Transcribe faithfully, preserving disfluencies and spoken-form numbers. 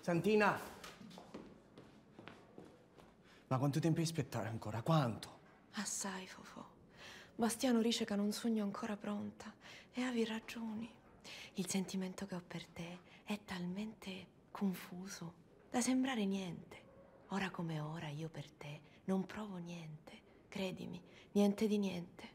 Santina! Ma quanto tempo devi aspettare ancora? Quanto? Assai, Fofò. Bastiano dice che non sogno ancora pronta. E avevi ragioni. Il sentimento che ho per te è talmente confuso da sembrare niente. Ora come ora io per te non provo niente. Credimi, niente di niente.